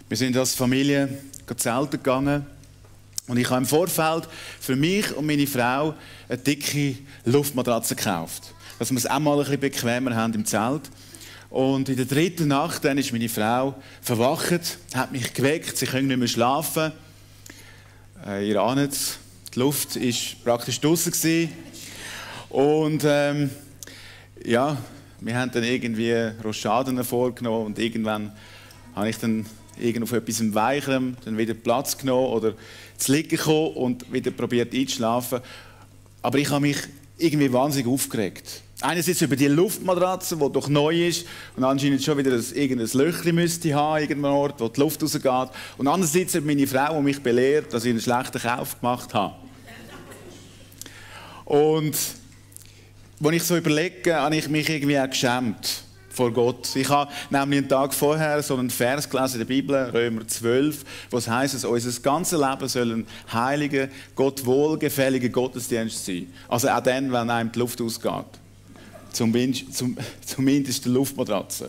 Wir sind als Familie zelten gegangen und ich habe im Vorfeld für mich und meine Frau eine dicke Luftmatratze gekauft, dass wir es auch mal ein bisschen bequemer haben im Zelt. Und in der dritten Nacht dann ist meine Frau verwacht, hat mich geweckt, sie können nicht mehr schlafen. Ihr ahnt es, die Luft war praktisch draussen. Und ja, wir haben dann irgendwie Rochaden vorgenommen und irgendwann habe ich dann auf etwas Weichem dann wieder Platz genommen oder zu liegen gekommen und wieder probiert einzuschlafen. Aber ich habe mich irgendwie wahnsinnig aufgeregt. Einerseits über die Luftmatratze, die doch neu ist und anscheinend schon wieder irgendein Löchchen müsste haben, irgendein Ort, wo die Luft rausgeht. Und andererseits über meine Frau, die mich belehrt, dass ich einen schlechten Kauf gemacht habe. Und als ich so überlege, habe ich mich irgendwie auch geschämt vor Gott. Ich habe nämlich einen Tag vorher so einen Vers gelesen in der Bibel, Römer 12, wo es heisst, dass unser ganzes Leben soll ein heiliger, Gott wohlgefälliger Gottesdienst sein. Also auch dann, wenn einem die Luft ausgeht. Zumindest die Luftmatratze.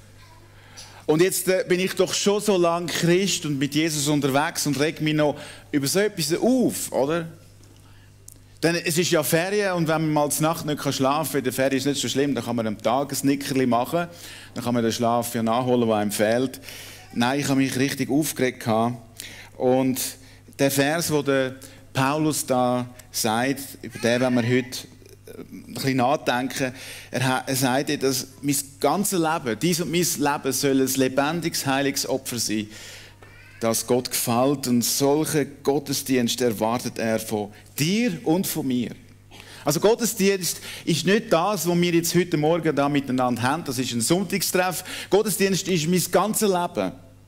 Und jetzt bin ich doch schon so lange Christ und mit Jesus unterwegs und reg mich noch über so etwas auf, oder? Denn es ist ja Ferien und wenn man mal zur Nacht nicht schlafen kann, in der Ferien ist es nicht so schlimm, dann kann man am Tag ein Nickerli machen, dann kann man den Schlaf ja nachholen, der einem fehlt. Nein, ich habe mich richtig aufgeregt. Und der Vers, den der Paulus da sagt, über den werden wir heute ein bisschen nachdenken, er sagt, dass mein ganzes Leben, dies und mein Leben soll ein lebendiges, heiliges Opfer sein, das Gott gefällt, und solche Gottesdienst erwartet er von dir und von mir. Also Gottesdienst ist nicht das, was wir jetzt heute Morgen da miteinander haben, das ist ein Sonntagstreff. Gottesdienst ist mein ganzes Leben.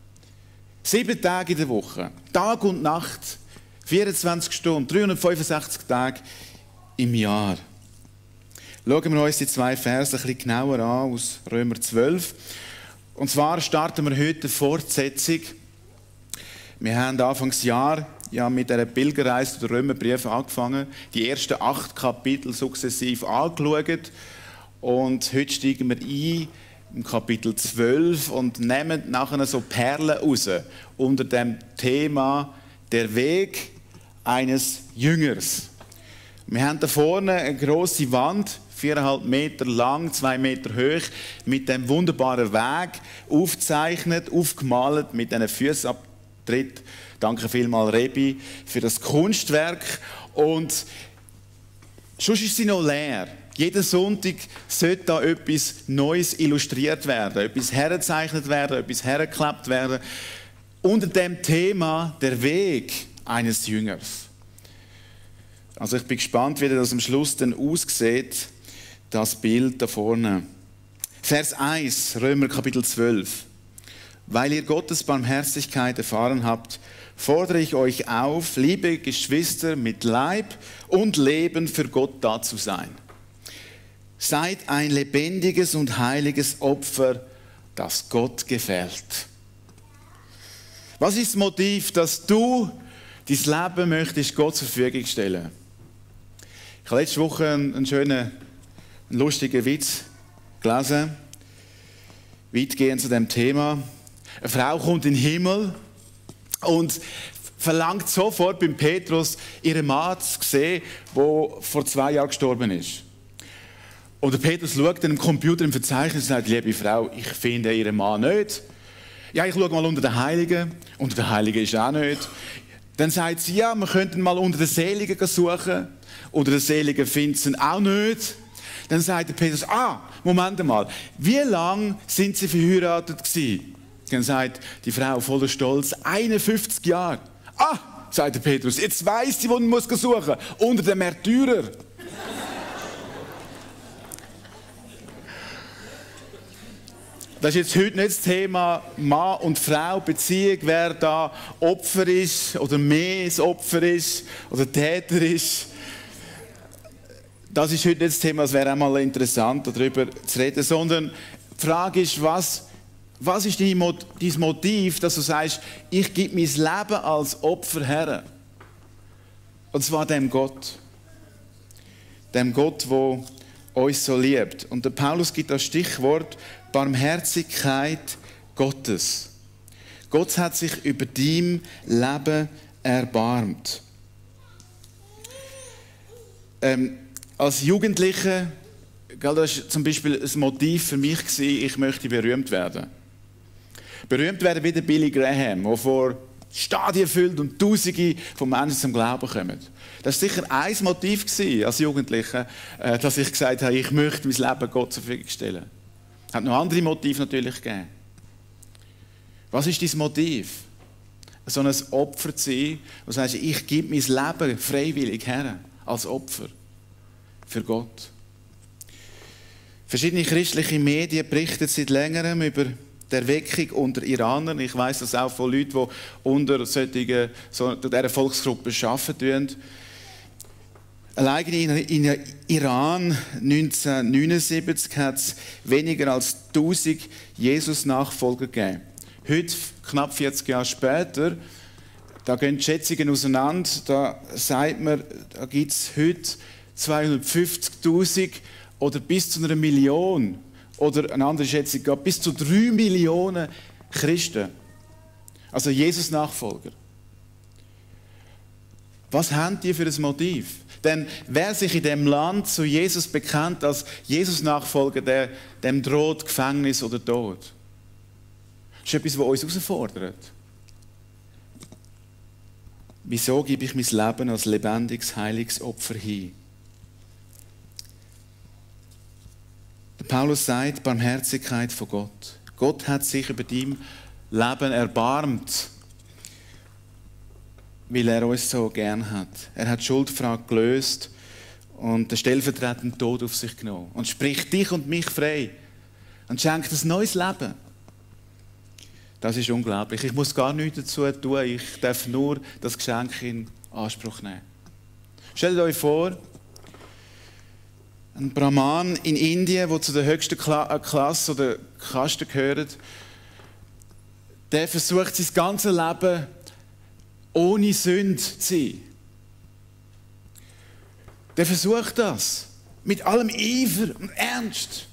7 Tage in der Woche, Tag und Nacht, 24 Stunden, 365 Tage im Jahr. Schauen wir uns die 2 Verse ein bisschen genauer an aus Römer 12. Und zwar starten wir heute eine Fortsetzung. Wir haben Anfangsjahr mit einer Pilgerreise der Römerbriefe angefangen, die ersten 8 Kapitel sukzessiv angeschaut. Und heute steigen wir ein im Kapitel 12 und nehmen nachher so Perlen raus unter dem Thema der Weg eines Jüngers. Wir haben da vorne eine grosse Wand, 4,5 Meter lang, 2 Meter hoch, mit dem wunderbaren Weg aufgezeichnet, aufgemalt mit diesen Fußabtritt. Danke vielmals, Rebi, für das Kunstwerk. Und sonst ist sie noch leer. Jeden Sonntag sollte da etwas Neues illustriert werden, etwas hergezeichnet werden, etwas hergeklebt werden. Unter dem Thema der Weg eines Jüngers. Also ich bin gespannt, wie das am Schluss dann aussieht, das Bild da vorne. Vers 1, Römer Kapitel 12. Weil ihr Gottes Barmherzigkeit erfahren habt, fordere ich euch auf, liebe Geschwister, mit Leib und Leben für Gott da zu sein. Seid ein lebendiges und heiliges Opfer, das Gott gefällt. Was ist das Motiv, dass du dein Leben möchtest Gott zur Verfügung stellen? Ich habe letzte Woche einen schönen, lustigen Witz gelesen, weitgehend zu dem Thema. Eine Frau kommt in den Himmel und verlangt sofort beim Petrus, ihren Mann zu sehen, der vor 2 Jahren gestorben ist. Und der Petrus schaut dann im Computer im Verzeichnis und sagt, liebe Frau, ich finde Ihren Mann nicht. Ja, ich schaue mal unter den Heiligen. Unter den Heiligen ist auch nicht. Dann sagt sie, ja, wir könnten mal unter den Seligen suchen. Unter den Seligen findet sie ihn auch nicht. Dann sagt der Petrus, Moment mal, wie lange sind Sie verheiratet gewesen? Dann sagt die Frau voller Stolz, 51 Jahre. Sagt der Petrus, jetzt weiss sie, wo man suchen muss. Unter den Märtyrern. Das ist jetzt heute nicht das Thema Mann und Frau, Beziehung, wer da Opfer ist oder mehr das Opfer ist oder Täter ist. Das ist heute nicht das Thema, es wäre einmal interessant, darüber zu reden, sondern die Frage ist, was ist dein Motiv, dass du sagst, ich gebe mein Leben als Opfer her. Und zwar dem Gott. Dem Gott, der uns so liebt. Und der Paulus gibt das Stichwort Barmherzigkeit Gottes. Gott hat sich über dein Leben erbarmt. Als Jugendlicher, das war zum Beispiel ein Motiv für mich, ich möchte berühmt werden. Berühmt werden wie der Billy Graham, der vor Stadien füllt und Tausende von Menschen zum Glauben kommen. Das war sicher ein Motiv als Jugendlicher, dass ich gesagt habe, ich möchte mein Leben Gott zur Verfügung stellen. Es hat noch andere Motive natürlich gegeben. Was ist dein Motiv? So ein Opfer zu sein, wo du sagst, ich gebe mein Leben freiwillig her, als Opfer für Gott. Verschiedene christliche Medien berichten seit längerem über die Erweckung unter Iranern. Ich weiss das auch von Leuten, die unter dieser Volksgruppe arbeiten. Allein in Iran 1979 hat es weniger als 1000 Jesus-Nachfolger gegeben. Heute, knapp 40 Jahre später, da gehen die Schätzungen auseinander. Da sagt man, da gibt es heute 250'000 oder bis zu 1 Million. Oder eine andere Schätzung geht bis zu 3 Millionen Christen. Also Jesus-Nachfolger. Was haben die für ein Motiv? Denn wer sich in dem Land zu Jesus bekennt als Jesus-Nachfolger, dem droht Gefängnis oder Tod. Das ist etwas, was uns herausfordert. Wieso gebe ich mein Leben als lebendiges, heiliges Opfer hin? Paulus sagt, Barmherzigkeit von Gott. Gott hat sich über dein Leben erbarmt, weil er uns so gern hat. Er hat die Schuldfrage gelöst und den stellvertretenden Tod auf sich genommen. Und spricht dich und mich frei und schenkt ein neues Leben. Das ist unglaublich. Ich muss gar nichts dazu tun. Ich darf nur das Geschenk in Anspruch nehmen. Stellt euch vor, ein Brahman in Indien, der zu der höchsten Klasse oder Kaste gehört, der versucht sein ganzes Leben ohne Sünde zu sein. Der versucht das mit allem Eifer und Ernst.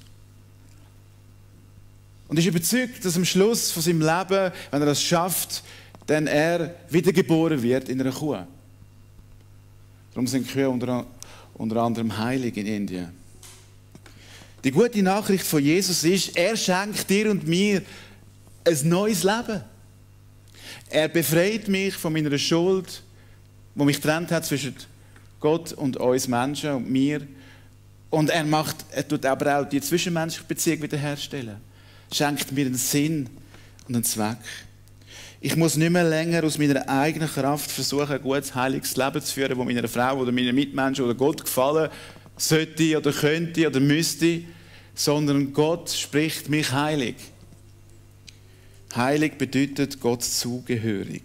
Und ist überzeugt, dass am Schluss von seinem Leben, wenn er das schafft, dann er wiedergeboren wird in einer Kuh. Darum sind Kühe unter anderem heilig in Indien. Die gute Nachricht von Jesus ist, er schenkt dir und mir ein neues Leben. Er befreit mich von meiner Schuld, die mich getrennt hat zwischen Gott und uns Menschen und mir. Und er tut aber auch die zwischenmenschliche Beziehung wiederherstellen. Schenkt mir einen Sinn und einen Zweck. Ich muss nicht mehr länger aus meiner eigenen Kraft versuchen, ein gutes, heiliges Leben zu führen, das meiner Frau oder meinen Mitmenschen oder Gott gefallen sollte oder könnte oder müsste, sondern Gott spricht mich heilig. Heilig bedeutet Gott zugehörig.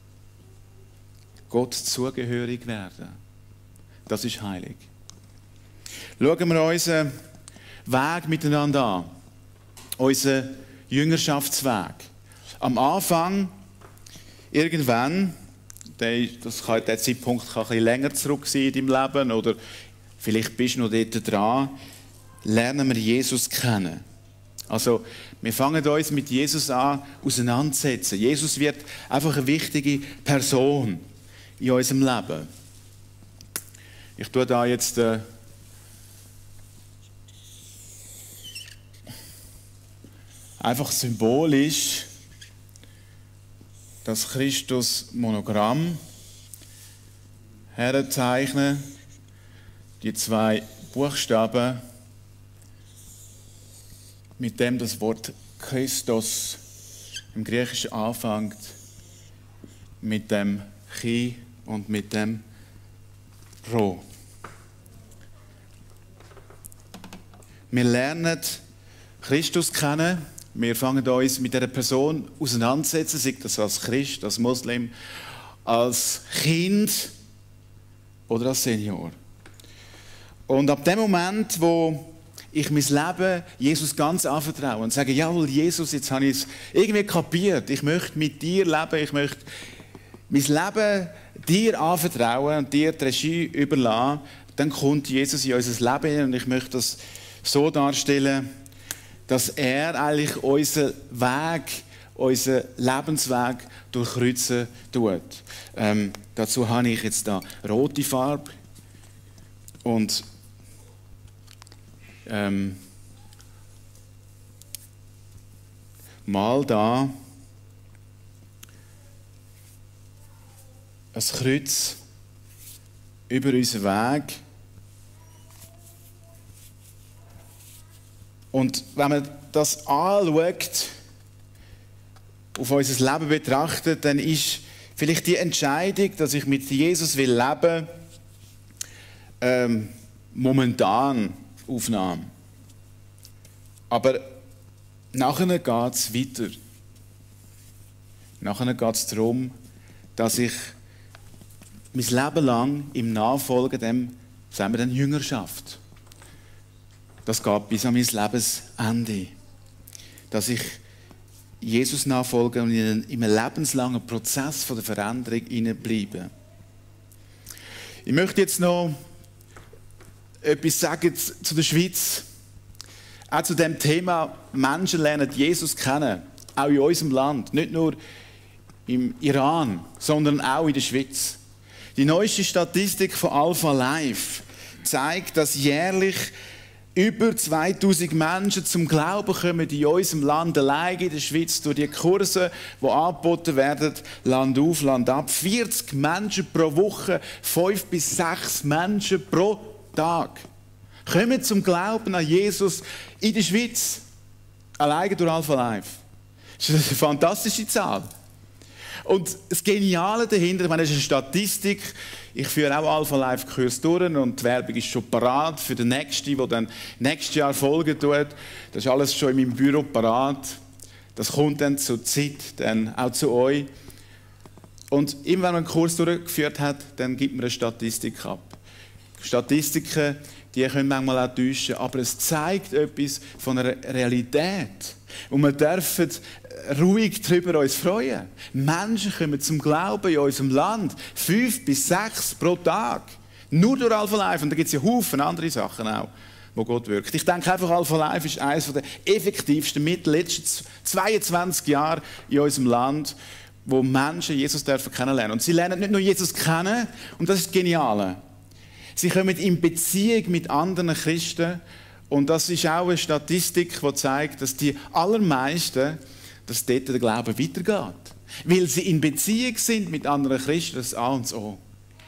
Gott zugehörig werden. Das ist heilig. Schauen wir unseren Weg miteinander an. Unseren Jüngerschaftsweg. Am Anfang, irgendwann, der Zeitpunkt kann ein bisschen länger zurück sein in deinem Leben oder vielleicht bist du noch dort dran, lernen wir Jesus kennen. Also, wir fangen uns mit Jesus an, auseinanderzusetzen. Jesus wird einfach eine wichtige Person in unserem Leben. Ich tue da jetzt einfach symbolisch das Christus-Monogramm herzeichnen. Die 2 Buchstaben, mit dem das Wort Christus im Griechischen anfängt, mit dem Chi und mit dem Rho. Wir lernen Christus kennen, wir fangen uns mit dieser Person auseinandersetzen, sei das als Christ, als Muslim, als Kind oder als Senior. Und ab dem Moment, wo ich mein Leben Jesus ganz anvertraue und sage, jawohl, Jesus, jetzt habe ich es irgendwie kapiert, ich möchte mit dir leben, ich möchte mein Leben dir anvertrauen und dir die Regie überlassen, dann kommt Jesus in unser Leben und ich möchte das so darstellen, dass er eigentlich unseren Weg, unseren Lebensweg durchkreuzen tut. Dazu habe ich jetzt da rote Farbe und mal da ein Kreuz über unseren Weg. Und wenn man das anschaut, auf unser Leben betrachtet, dann ist vielleicht die Entscheidung, dass ich mit Jesus leben will, momentan Aufnahme. Aber nachher geht es weiter. Nachher geht es darum, dass ich mein Leben lang im Nachfolgen dem, sagen wir dann, Jüngerschaft. Das geht bis an mein Lebensende. Dass ich Jesus nachfolge und in einem lebenslangen Prozess von der Veränderung hineinbleibe. Ich möchte jetzt noch etwas sagen zu der Schweiz. Auch zu dem Thema, Menschen lernen Jesus kennen. Auch in unserem Land. Nicht nur im Iran, sondern auch in der Schweiz. Die neueste Statistik von Alpha Life zeigt, dass jährlich über 2000 Menschen zum Glauben kommen in unserem Land, allein in der Schweiz, durch die Kurse, die angeboten werden, Land auf, Land ab. 40 Menschen pro Woche, 5 bis 6 Menschen pro Tag kommen zum Glauben an Jesus in der Schweiz. Allein durch Alpha Life. Das ist eine fantastische Zahl. Und das Geniale dahinter, ich meine, das ist eine Statistik. Ich führe auch Alpha Life Kurs durch und die Werbung ist schon parat für den nächsten, der dann nächstes Jahr folgen tut. Das ist alles schon in meinem Büro parat. Das kommt dann zur Zeit, dann auch zu euch. Und immer wenn man einen Kurs durchgeführt hat, dann gibt man eine Statistik ab. Statistiken, die können manchmal auch täuschen, aber es zeigt etwas von einer Realität. Und wir dürfen ruhig darüber uns freuen. Menschen kommen zum Glauben in unserem Land 5 bis 6 pro Tag. Nur durch Alpha Life. Und da gibt es ja Haufen andere Sachen auch, wo Gott wirkt. Ich denke einfach, Alpha Life ist eines der effektivsten Mittel in den letzten 22 Jahren in unserem Land, wo Menschen Jesus kennenlernen dürfen. Und sie lernen nicht nur Jesus kennen, und das ist das Geniale. Sie kommen in Beziehung mit anderen Christen. Und das ist auch eine Statistik, die zeigt, dass die allermeisten, dass dort der Glaube weitergeht. Weil sie in Beziehung sind mit anderen Christen, das ist A und O.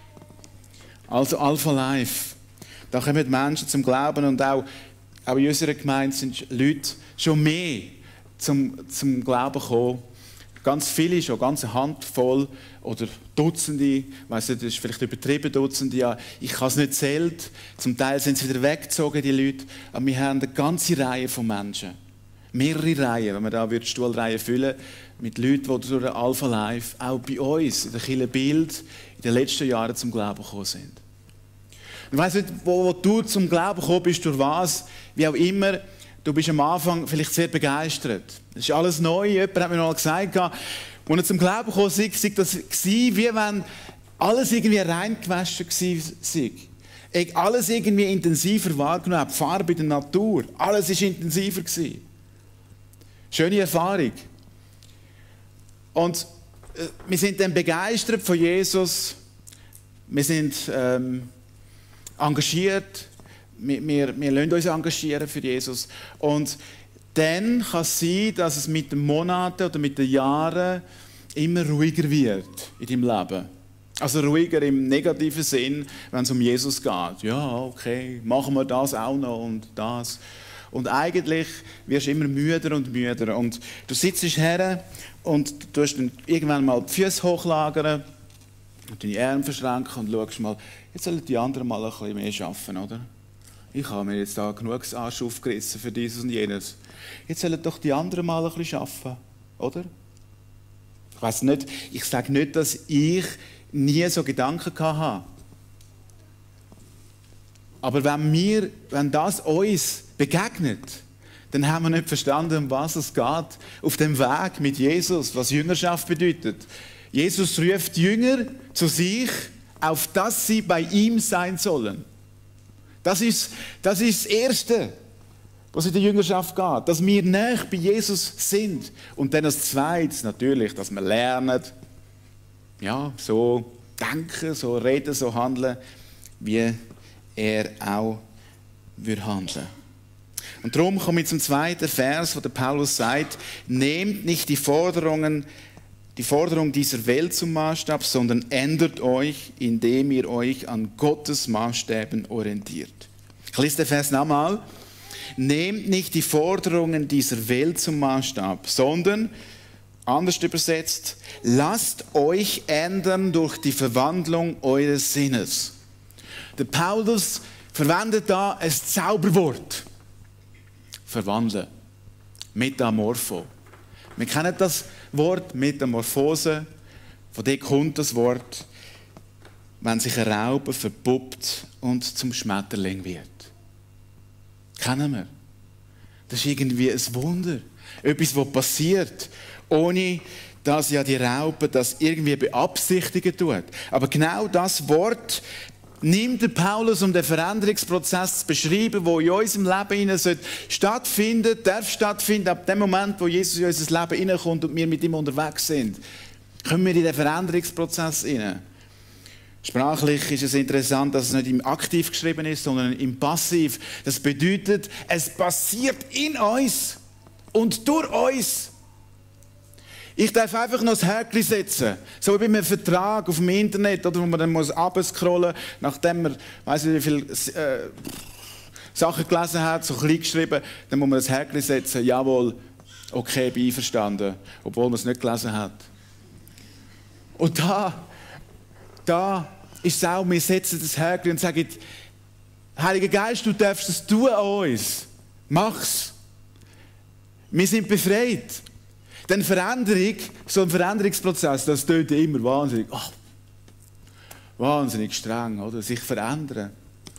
Also Alpha Life. Da kommen Menschen zum Glauben und auch in unserer Gemeinde sind Leute schon mehr zum Glauben gekommen. Ganz viele schon, ganz eine Handvoll oder Dutzende, ich weiss nicht, das ist vielleicht übertrieben, Dutzende, ja, ich habe es nicht zählt. Zum Teil sind sie wieder weggezogen, die Leute. Aber wir haben eine ganze Reihe von Menschen. Mehrere Reihen, wenn wir da die Stuhlreihe füllen, mit Leuten, die durch Alpha Life auch bei uns in der Kirche Bild in den letzten Jahren zum Glauben gekommen sind. Ich weiss nicht, wo du zum Glauben gekommen bist, durch was, wie auch immer. Du bist am Anfang vielleicht sehr begeistert. Das ist alles neu. Jemand hat mir noch gesagt, als er zum Glauben kam, sei das wie wenn alles irgendwie reingewaschen war. Alles irgendwie intensiver wahrgenommen, die Farbe in der Natur. Alles war intensiver. Schöne Erfahrung. Und wir sind dann begeistert von Jesus. Wir sind engagiert. Wir lassen uns engagieren für Jesus. Und dann kann es sein, dass es mit den Monaten oder mit den Jahren immer ruhiger wird in deinem Leben. Also ruhiger im negativen Sinn, wenn es um Jesus geht. Ja, okay, machen wir das auch noch und das. Und eigentlich wirst du immer müder und müder. Und du sitzt her und du tust dann irgendwann mal die Füße hochlagern und deine Arme verschränken und schaust mal, jetzt sollen die anderen mal ein bisschen mehr arbeiten, oder? Ich habe mir jetzt da genug Arsch aufgerissen für dieses und jenes. Jetzt sollen doch die anderen mal ein bisschen arbeiten, oder? Ich weiss nicht, ich sage nicht, dass ich nie so Gedanken hatte. Aber wenn das uns begegnet, dann haben wir nicht verstanden, um was es geht. Auf dem Weg mit Jesus, was Jüngerschaft bedeutet. Jesus ruft Jünger zu sich, auf dass sie bei ihm sein sollen. Das ist das Erste. was in der Jüngerschaft geht, dass wir näher bei Jesus sind. Und dann als Zweites natürlich, dass wir lernen, ja, so denken, so reden, so handeln, wie er auch handeln. Und darum komme ich zum zweiten Vers, wo der Paulus sagt, nehmt nicht die Forderung dieser Welt zum Maßstab, sondern ändert euch, indem ihr euch an Gottes Maßstäben orientiert. Ich lese den Vers nochmal. Nehmt nicht die Forderungen dieser Welt zum Maßstab, sondern, anders übersetzt, lasst euch ändern durch die Verwandlung eures Sinnes. Der Paulus verwendet da ein Zauberwort. Verwandeln. Metamorpho. Wir kennen das Wort Metamorphose. Von dem kommt das Wort, wenn sich ein Raupe verpuppt und zum Schmetterling wird. Kennen wir. Das ist irgendwie ein Wunder. Etwas, was passiert, ohne dass ja die Raupe das irgendwie beabsichtigen tut. Aber genau das Wort nimmt der Paulus, um den Veränderungsprozess zu beschreiben, der in unserem Leben stattfinden darf stattfinden. Ab dem Moment, wo Jesus in unser Leben hineinkommt und wir mit ihm unterwegs sind, kommen wir in den Veränderungsprozess hinein. Sprachlich ist es interessant, dass es nicht im Aktiv geschrieben ist, sondern im Passiv. Das bedeutet, es passiert in uns und durch uns. Ich darf einfach noch das Häkchen setzen. So wie bei einem Vertrag auf dem Internet, oder, wo man dann runterscrollen muss, nachdem man, weiss nicht, wie viele Sachen gelesen hat, so klein geschrieben, dann muss man das Häkchen setzen, jawohl, okay, bin einverstanden, obwohl man es nicht gelesen hat. Und da ist es auch, wir setzen das Häkchen und sagen, Heiliger Geist, du darfst es tun an uns. Mach's. Wir sind befreit. Denn Veränderung, so ein Veränderungsprozess, das tönt immer wahnsinnig, wahnsinnig streng, oder? Sich verändern.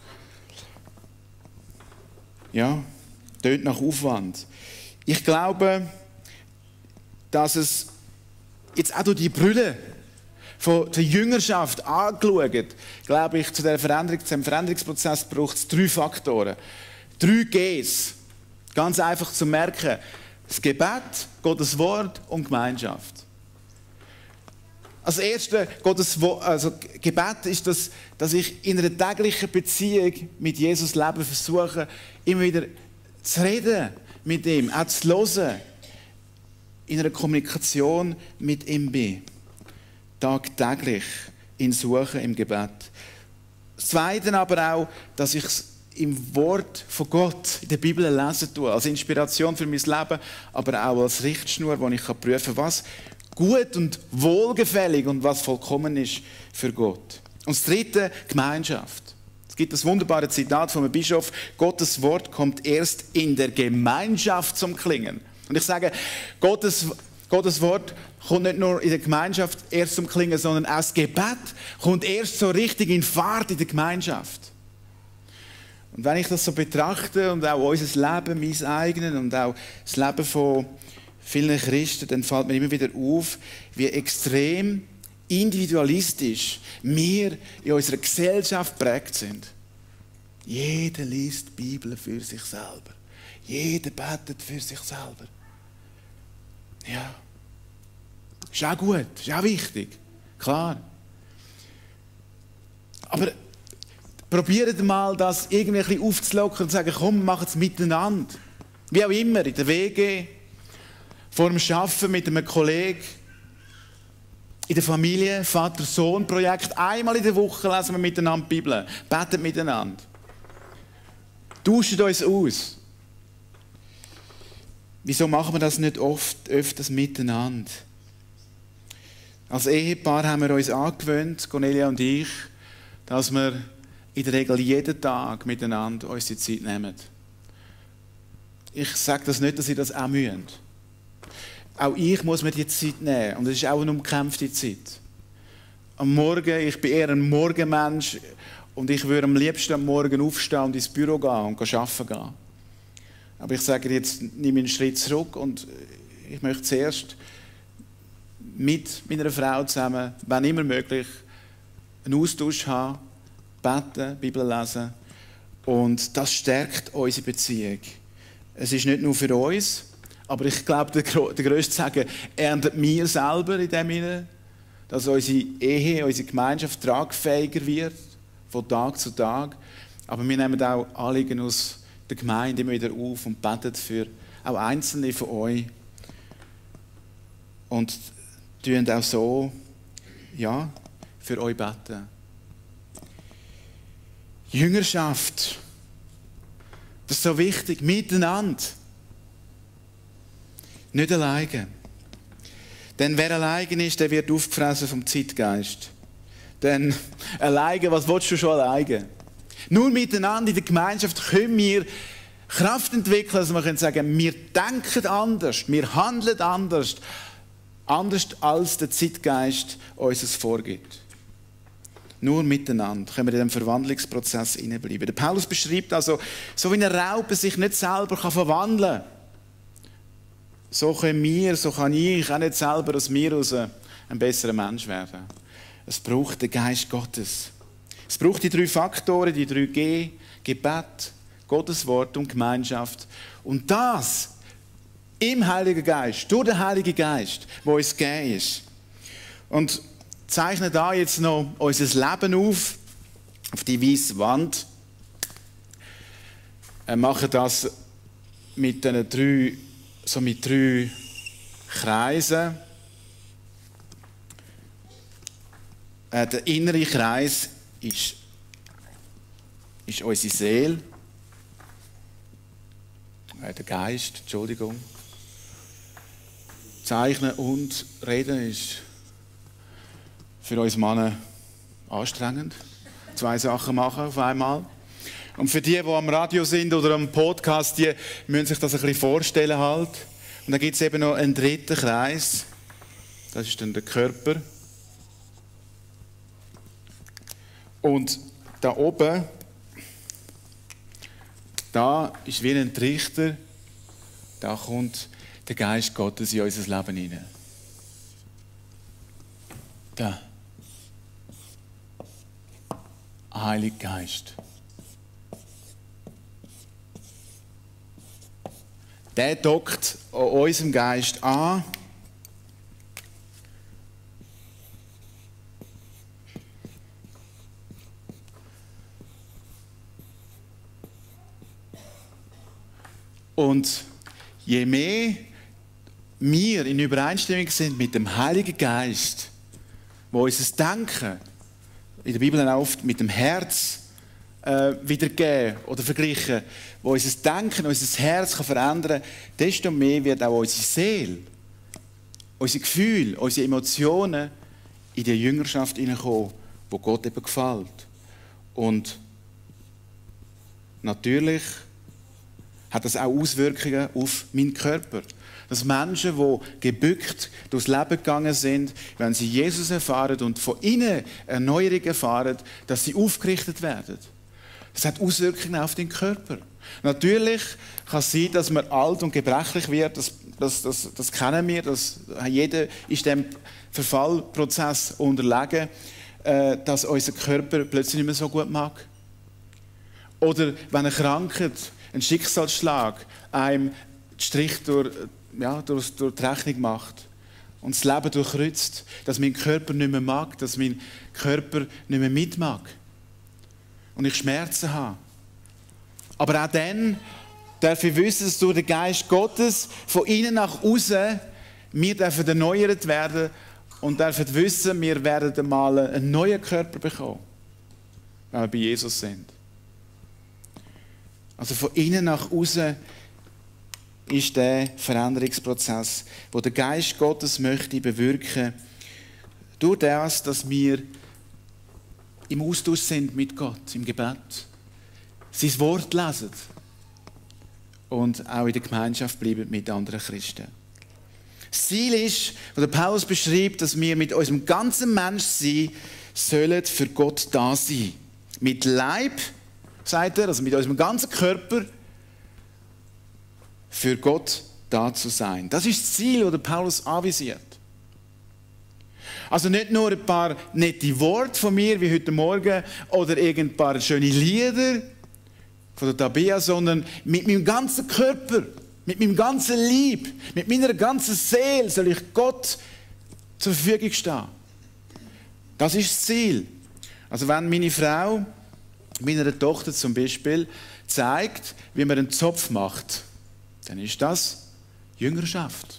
Ja, tönt nach Aufwand. Ich glaube, dass es jetzt auch durch die Brille von der Jüngerschaft angeschaut, glaube ich, zum Veränderungsprozess braucht es 3 Faktoren. 3 Gs. Ganz einfach zu merken. Das Gebet, Gottes Wort und Gemeinschaft. Als erstes, Gebet ist das, dass ich in einer täglichen Beziehung mit Jesus leben versuche, immer wieder zu reden mit ihm, auch zu hören, in einer Kommunikation mit ihm bin. Tagtäglich ihn suchen im Gebet. Das Zweite aber auch, dass ich es im Wort von Gott, in der Bibel lesen tue, als Inspiration für mein Leben, aber auch als Richtschnur, wo ich prüfen kann, was gut und wohlgefällig und was vollkommen ist für Gott. Und das Dritte, Gemeinschaft. Es gibt das wunderbare Zitat von einem Bischof, Gottes Wort kommt erst in der Gemeinschaft zum Klingen. Und ich sage, Gottes Wort kommt nicht nur in der Gemeinschaft erst zum Klingen, sondern auch das Gebet kommt erst so richtig in Fahrt in der Gemeinschaft. Und wenn ich das so betrachte und auch unser Leben, mein eigenes und auch das Leben von vielen Christen, dann fällt mir immer wieder auf, wie extrem individualistisch wir in unserer Gesellschaft geprägt sind. Jeder liest die Bibel für sich selber. Jeder betet für sich selber. Ja. Ist auch gut, ist auch wichtig. Klar. Aber probiert mal, das irgendwie ein bisschen aufzulockern und zu sagen, komm, mach es miteinander. Wie auch immer, in der WG, vor dem Arbeiten mit einem Kollegen, in der Familie, Vater-Sohn-Projekt. Einmal in der Woche lesen wir miteinander die Bibel, beten miteinander. Tauschen uns aus. Wieso machen wir das nicht öfters miteinander? Als Ehepaar haben wir uns angewöhnt, Cornelia und ich, dass wir in der Regel jeden Tag miteinander unsere Zeit nehmen. Ich sage das nicht, dass ihr das auch müsst. Auch ich muss mir die Zeit nehmen. Und es ist auch eine umkämpfte Zeit. Am Morgen, ich bin eher ein Morgenmensch und ich würde am liebsten am Morgen aufstehen und ins Büro gehen und arbeiten gehen. Aber ich sage jetzt, nehme einen Schritt zurück und ich möchte zuerst mit meiner Frau zusammen, wenn immer möglich, einen Austausch haben, beten, Bibel lesen. Und das stärkt unsere Beziehung. Es ist nicht nur für uns, aber ich glaube, der grösste Segen erntet wir selber in dem Sinne, dass unsere Ehe, unsere Gemeinschaft tragfähiger wird, von Tag zu Tag. Aber wir nehmen auch Anliegen aus der Gemeinde immer wieder auf und beten für auch Einzelne von euch. Und tun auch so, ja, für euch beten. Jüngerschaft. Das ist so wichtig, miteinander. Nicht alleine. Denn wer alleine ist, der wird aufgefressen vom Zeitgeist. Denn alleine, was willst du schon alleine? Nur miteinander in der Gemeinschaft können wir Kraft entwickeln, dass wir sagen können, wir denken anders, wir handeln anders, anders als der Zeitgeist uns es vorgibt. Nur miteinander können wir in diesem Verwandlungsprozess hineinbleiben. Der Paulus beschreibt also, so wie eine Raupe sich nicht selber verwandeln kann, so können wir, so kann ich auch nicht selber aus mir heraus ein besserer Mensch werden. Es braucht den Geist Gottes. Es braucht die 3 Faktoren, die 3 G, Gebet, Gottes Wort und Gemeinschaft. Und das im Heiligen Geist, durch den Heiligen Geist, der uns gegeben ist. Und zeichne da jetzt noch unser Leben auf die weiße Wand. Machen das mit diesen 3, so mit 3 Kreisen. Der innere Kreis ist unsere Seele. Der Geist, Entschuldigung. Zeichnen und Reden ist für uns Männer anstrengend. 2 Sachen machen auf einmal. Und für die am Radio sind oder am Podcast, die müssen sich das ein bisschen vorstellen halt. Und dann gibt es eben noch einen 3. Kreis. Das ist dann der Körper. Und da oben, da ist wie ein Trichter, da kommt der Geist Gottes in unser Leben hinein. Da. Heiliger Geist. Der dockt an unserem Geist an. Und je mehr wir in Übereinstimmung sind mit dem Heiligen Geist, wo unser Denken, in der Bibel auch oft mit dem Herz wiedergeben oder vergleichen, wo unser Denken, unser Herz kann verändern kann, desto mehr wird auch unsere Seele, unsere Gefühle, unsere Emotionen in die Jüngerschaft hineinkommen, wo Gott eben gefällt. Und natürlich hat das auch Auswirkungen auf meinen Körper. Dass Menschen, die gebückt durchs Leben gegangen sind, wenn sie Jesus erfahren und von innen Erneuerung erfahren, dass sie aufgerichtet werden. Das hat Auswirkungen auf den Körper. Natürlich kann es sein, dass man alt und gebrechlich wird, das kennen wir, jeder ist dem Verfallprozess unterlegen, dass unser Körper plötzlich nicht mehr so gut mag. Oder wenn eine Krankheit, ein Schicksalsschlag einem den Strich durch die Rechnung macht und das Leben durchkreuzt, dass mein Körper nicht mehr mag, dass mein Körper nicht mehr mitmag und ich Schmerzen habe. Aber auch dann darf ich wissen, dass durch den Geist Gottes von innen nach außen wir dürfen erneuert werden und dürfen wissen, wir werden einmal einen neuen Körper bekommen, wenn wir bei Jesus sind. Also von innen nach außen ist der Veränderungsprozess, wo der Geist Gottes möchte bewirken, durch das, dass wir im Austausch sind mit Gott, im Gebet, sein Wort lesen und auch in der Gemeinschaft bleiben mit anderen Christen. Das Ziel ist, was der Paulus beschreibt, dass wir mit unserem ganzen Menschsein sollen für Gott da sein. Mit Leib, sagt er, also mit unserem ganzen Körper, für Gott da zu sein. Das ist das Ziel, das Paulus anvisiert. Also nicht nur ein paar nette Worte von mir, wie heute Morgen, oder ein paar schöne Lieder von der Tabea, sondern mit meinem ganzen Körper, mit meinem ganzen Leib, mit meiner ganzen Seele soll ich Gott zur Verfügung stehen. Das ist das Ziel. Also wenn meine Frau meiner Tochter zum Beispiel zeigt, wie man einen Zopf macht, dann ist das Jüngerschaft.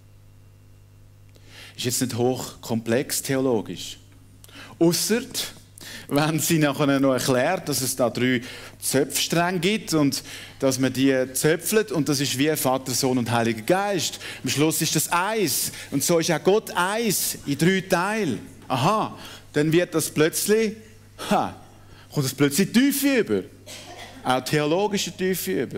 Ist jetzt nicht hochkomplex theologisch. Ausser, wenn sie nachher noch erklärt, dass es da 3 Zöpfstränge gibt und dass man die zöpfelt und das ist wie Vater, Sohn und Heiliger Geist. Am Schluss ist das eins und so ist auch Gott eins in 3 Teile. Aha, dann wird das plötzlich, kommt das plötzlich Tiefe über. Auch theologische Tiefe über.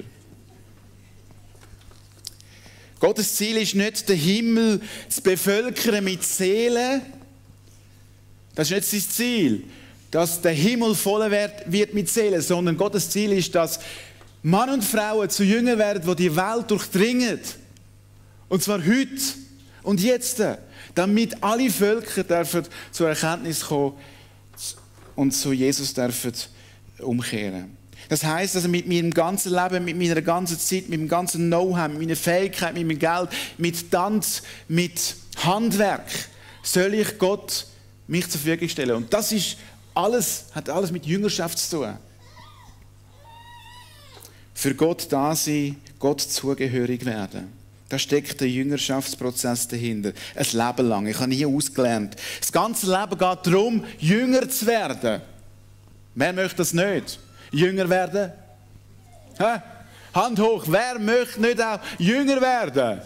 Gottes Ziel ist nicht, den Himmel zu bevölkern mit Seelen. Das ist nicht sein Ziel, dass der Himmel voll wird mit Seelen, sondern Gottes Ziel ist, dass Mann und Frauen zu Jüngern werden, die die Welt durchdringen. Und zwar heute und jetzt, damit alle Völker dürfen zur Erkenntnis kommen und zu Jesus dürfen umkehren. Das heisst, also mit meinem ganzen Leben, mit meiner ganzen Zeit, mit meinem ganzen Know-how, mit meiner Fähigkeit, mit meinem Geld, mit Tanz, mit Handwerk, soll ich Gott mich zur Verfügung stellen. Und das ist alles, hat alles mit Jüngerschaft zu tun. Für Gott da sein, Gott zugehörig werden. Da steckt der Jüngerschaftsprozess dahinter. Ein Leben lang. Ich habe nie ausgelernt. Das ganze Leben geht darum, Jünger zu werden. Wer möchte das nicht? Jünger werden? Hä? Hand hoch. Wer möchte nicht auch Jünger werden?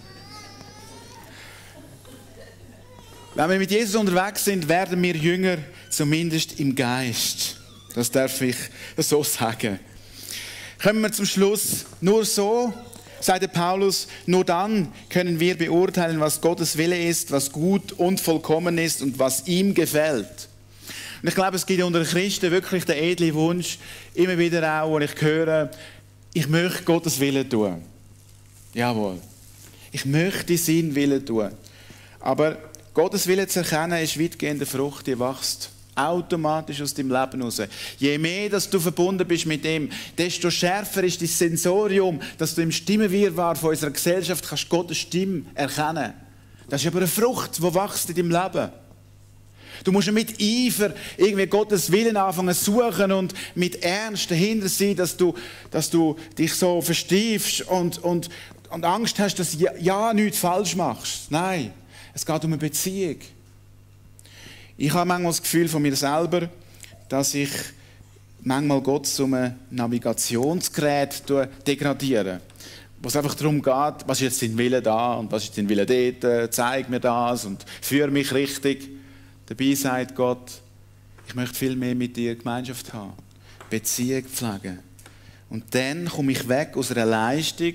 Wenn wir mit Jesus unterwegs sind, werden wir Jünger, zumindest im Geist. Das darf ich so sagen. Kommen wir zum Schluss. Nur so, sagt der Paulus, nur dann können wir beurteilen, was Gottes Wille ist, was gut und vollkommen ist und was ihm gefällt. Und ich glaube, es gibt unter Christen wirklich den edlen Wunsch, immer wieder auch, wenn ich höre, ich möchte Gottes Willen tun. Jawohl. Ich möchte seinen Willen tun. Aber Gottes Willen zu erkennen, ist weitgehend eine Frucht, die wächst automatisch aus deinem Leben heraus. Je mehr, dass du verbunden bist mit ihm, desto schärfer ist dein Sensorium, dass du im Stimmenwirrwarr von unserer Gesellschaft kannst Gottes Stimme erkennen. Das ist aber eine Frucht, die wächst in deinem Leben. Du musst mit Eifer irgendwie Gottes Willen anfangen zu suchen und mit Ernst dahinter sein, dass du dich so verstiefst und Angst hast, dass du ja nichts falsch machst. Nein, es geht um eine Beziehung. Ich habe manchmal das Gefühl von mir selber, dass ich manchmal Gott zu einem Navigationsgerät degradiere. Wo es einfach darum geht, was ist jetzt dein Wille da und was ist dein Wille dort, zeig mir das und führe mich richtig. Dabei sagt Gott, ich möchte viel mehr mit dir Gemeinschaft haben, Beziehung pflegen. Und dann komme ich weg aus einer Leistung,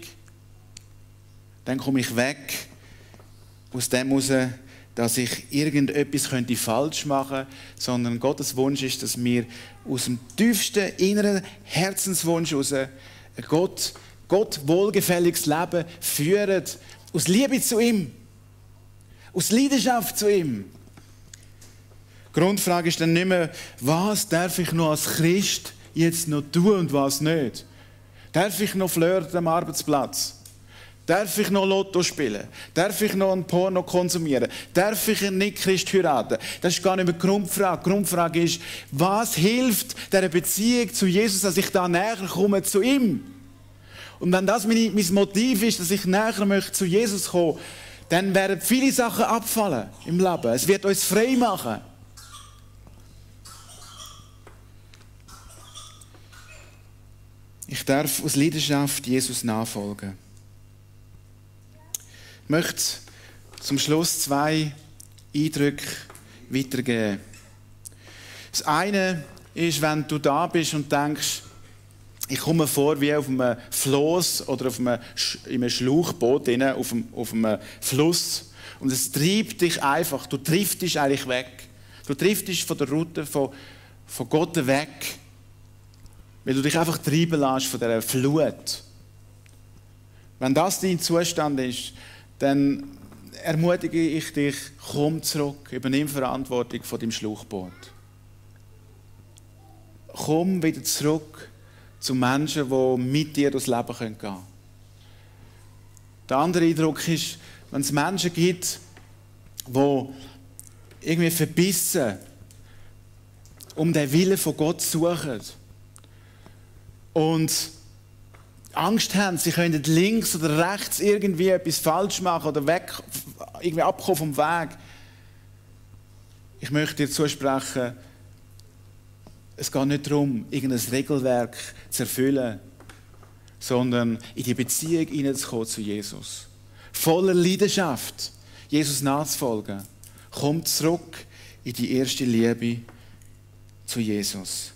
dann komme ich weg aus dem heraus, dass ich irgendetwas falsch machen könnte, sondern Gottes Wunsch ist, dass wir aus dem tiefsten inneren Herzenswunsch heraus Gott wohlgefälliges Leben führen, aus Liebe zu ihm, aus Leidenschaft zu ihm. Die Grundfrage ist dann nicht mehr, was darf ich noch als Christ jetzt noch tun und was nicht? Darf ich noch flirten am Arbeitsplatz? Darf ich noch Lotto spielen? Darf ich noch ein Porno konsumieren? Darf ich einen Nicht-Christ heiraten? Das ist gar nicht mehr die Grundfrage. Die Grundfrage ist, was hilft dieser Beziehung zu Jesus, dass ich da näher komme zu ihm? Und wenn das mein Motiv ist, dass ich näher möchte zu Jesus kommen, dann werden viele Sachen abfallen im Leben. Es wird uns frei machen. Ich darf aus Leidenschaft Jesus nachfolgen. Ich möchte zum Schluss 2 Eindrücke weitergeben. Das eine ist, wenn du da bist und denkst, ich komme vor wie auf einem Floß oder in einem Schlauchboot, auf einem Fluss. Und es treibt dich einfach, du driftest eigentlich weg. Du driftest von der Route von Gott weg. Weil du dich einfach treiben lässt von dieser Flut. Wenn das dein Zustand ist, dann ermutige ich dich, komm zurück, übernimm Verantwortung von deinem Schlauchboot. Komm wieder zurück zu Menschen, die mit dir durchs Leben gehen können. Der andere Eindruck ist, wenn es Menschen gibt, die irgendwie verbissen um den Willen von Gott suchen und Angst haben, sie können links oder rechts irgendwie etwas falsch machen oder irgendwie abkommen vom Weg. Ich möchte dir zusprechen, es geht nicht darum, irgendein Regelwerk zu erfüllen, sondern in die Beziehung hineinzukommen zu Jesus. Voller Leidenschaft, Jesus nachzufolgen. Komm zurück in die erste Liebe zu Jesus.